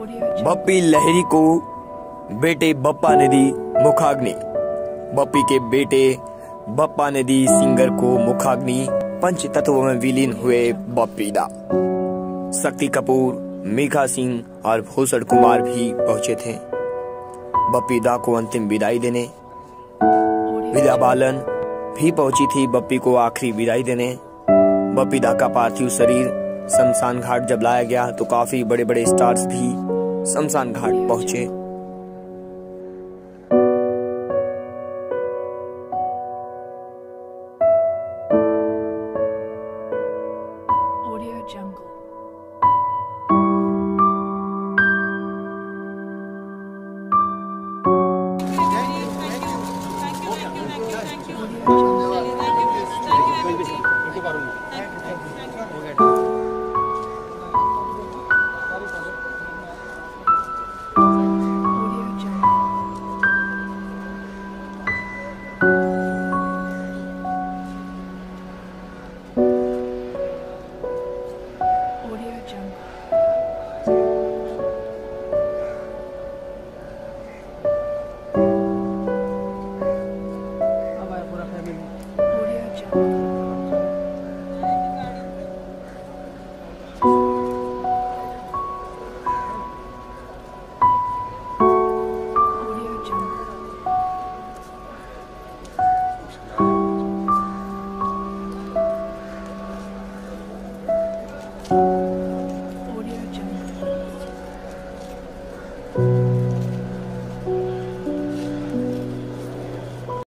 बप्पी लहरी को बेटे बप्पा ने दी मुखाग्नि। बप्पी के बेटे बप्पा ने दी सिंगर को मुखाग्नि। पंच तत्वों में विलीन हुए बप्पी दा। शक्ति कपूर, मीका सिंह और भूषण कुमार भी पहुंचे थे बप्पी दा को अंतिम विदाई देने। विद्या बालन भी पहुंची थी बप्पी को आखिरी विदाई देने। बप्पी दा का पार्थिव शरीर शमशान घाट जब लाया गया तो काफी बड़े बड़े स्टार्स भी शमशान घाट पहुंचे। Audio Jungle.